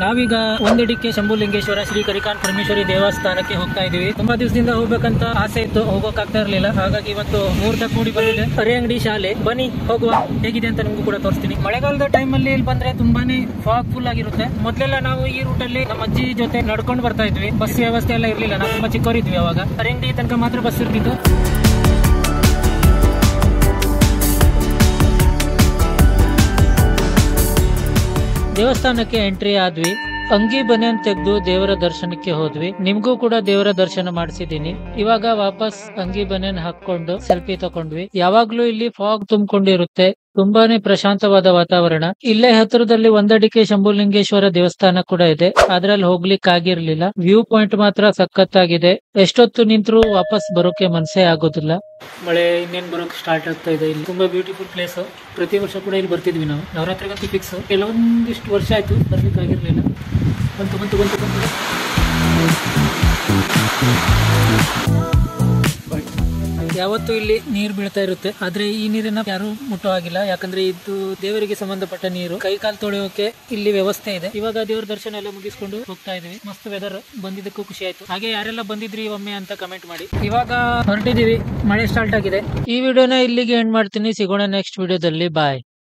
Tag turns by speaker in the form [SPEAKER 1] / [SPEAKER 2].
[SPEAKER 1] ನಾವೀಗ ಒಂದಡಿಕೆ ಶಂಭುಲಿಂಗೇಶ್ವರ ಶ್ರೀ ಕರಿಕಾನ್ ಪರಮೇಶ್ವರಿ ದೇವಸ್ಥಾನಕ್ಕೆ ಹೋಗ್ತಾ ಇದೀವಿ. ತುಂಬಾ ದಿವಸದಿಂದ ಹೋಗ್ಬೇಕಂತ ಆಸೆ ಇತ್ತು, ಹೋಗೋಕ್ಕಾಗ್ತಾ ಇರ್ಲಿಲ್ಲ. ಹಾಗಾಗಿ ಇವತ್ತು ಮುಹೂರ್ತ ಕೂಡಿ ಬಂದಿದೆ. ಅರೆಂಗಡಿ ಶಾಲೆ, ಬನ್ನಿ ಹೋಗುವ. ಹೇಗಿದೆ ಅಂತ ನಿಮ್ಗೂ ಕೂಡ ತೋರಿಸ್ತೀನಿ. ಮಳೆಗಾಲದ ಟೈಮ್ ಅಲ್ಲಿ ಇಲ್ಲಿ ಬಂದ್ರೆ ತುಂಬಾನೇ ಫಾಗ್ ಫುಲ್ ಆಗಿರುತ್ತೆ. ಮೊದಲೆಲ್ಲ ನಾವು ಈ ರೂಟ್ ಅಲ್ಲಿ ನಮ್ಮ ಅಜ್ಜಿ ಜೊತೆ ನಡ್ಕೊಂಡು ಬರ್ತಾ ಇದ್ವಿ. ಬಸ್ ವ್ಯವಸ್ಥೆ ಎಲ್ಲ ಇರ್ಲಿಲ್ಲ, ನಾವು ತುಂಬಾ ಚಿಕ್ಕವರಿದ್ವಿ ಅವಾಗ. ಅರೆಂಗಡಿ ತನಕ ಮಾತ್ರ ಬಸ್ ಇರ್ತಿತ್ತು. ದೇವಸ್ಥಾನಕ್ಕೆ ಎಂಟ್ರಿ ಆದ್ವಿ. ಅಂಗಿ ಬನಿಯನ್ ತೆಗೆದು ದೇವರ ದರ್ಶನಕ್ಕೆ ಹೋದ್ವಿ. ನಿಮ್ಗೂ ಕೂಡ ದೇವರ ದರ್ಶನ ಮಾಡಿಸಿದೀನಿ. ಇವಾಗ ವಾಪಸ್ ಅಂಗಿ ಬನಿಯನ್ ಹಾಕೊಂಡು ಸೆಲ್ಫಿ ತಕೊಂಡ್ವಿ. ಯಾವಾಗ್ಲೂ ಇಲ್ಲಿ ಫಾಗ್ ತುಂಬಿಕೊಂಡಿರುತ್ತೆ. ತುಂಬಾನೇ ಪ್ರಶಾಂತವಾದ ವಾತಾವರಣ. ಇಲ್ಲೇ ಹತ್ರದಲ್ಲಿ ಒಂದಡಿಕೆ ಶಂಭುಲಿಂಗೇಶ್ವರ ದೇವಸ್ಥಾನ ಕೂಡ ಇದೆ. ಅದ್ರಲ್ಲಿ ಹೋಗ್ಲಿಕ್ಕೆ ಆಗಿರ್ಲಿಲ್ಲ. ವ್ಯೂ ಪಾಯಿಂಟ್ ಮಾತ್ರ ಸಖತ್ತಾಗಿದೆ. ಎಷ್ಟೊತ್ತು ನಿಂತ್ರು ವಾಪಸ್ ಬರೋಕೆ ಮನ್ಸೇ ಆಗೋದಿಲ್ಲ. ಮಳೆ ಇನ್ನೇನ್ ಬರೋಕೆ ಸ್ಟಾರ್ಟ್ ಆಗ್ತಾ ಇದೆ. ಇಲ್ಲಿ ತುಂಬಾ ಬ್ಯೂಟಿಫುಲ್ ಪ್ಲೇಸ್. ಪ್ರತಿ ವರ್ಷ ಕೂಡ ಇಲ್ಲಿ ಬರ್ತಿದ್ವಿ ನಾವು. ನವರಾತ್ರಿಗಂತೂ ಫಿಕ್ಸ್. ಕೆಲವೊಂದಿಷ್ಟು ವರ್ಷ ಆಯ್ತು ಬರ್ಲಿಕ್ಕೆ ಆಗಿರ್ಲಿಲ್ಲ. ಬಂತು ಬಂತು ಬಂತು ಬಂತು. ಯಾವತ್ತೂ ಇಲ್ಲಿ ನೀರು ಬೀಳ್ತಾ ಇರುತ್ತೆ. ಆದ್ರೆ ಈ ನೀರನ್ನ ಯಾರು ಮುಟ್ಟೋ ಆಗಿಲ್ಲ. ಯಾಕಂದ್ರೆ ಇದು ದೇವರಿಗೆ ಸಂಬಂಧಪಟ್ಟ ನೀರು. ಕೈ ಕಾಲು ತೊಳೆಯೋಕೆ ಇಲ್ಲಿ ವ್ಯವಸ್ಥೆ ಇದೆ. ಇವಾಗ ದೇವರ ದರ್ಶನ ಎಲ್ಲ ಮುಗಿಸ್ಕೊಂಡು ಹೋಗ್ತಾ ಇದೀವಿ. ಮಸ್ತ್ ವೆದರ್, ಬಂದಿದ್ದಕ್ಕೂ ಖುಷಿ ಆಯ್ತು. ಹಾಗೆ ಯಾರೆಲ್ಲ ಬಂದಿದ್ರಿ ಒಮ್ಮೆ ಅಂತ ಕಮೆಂಟ್ ಮಾಡಿ. ಇವಾಗ ಹೊರಟಿದೀವಿ, ಮಳೆ ಸ್ಟಾರ್ಟ್ ಆಗಿದೆ. ಈ ವಿಡಿಯೋನ ಇಲ್ಲಿಗೆ ಎಂಡ್ ಮಾಡ್ತೀನಿ. ಸಿಗೋಣ ನೆಕ್ಸ್ಟ್ ವಿಡಿಯೋದಲ್ಲಿ. ಬಾಯ್.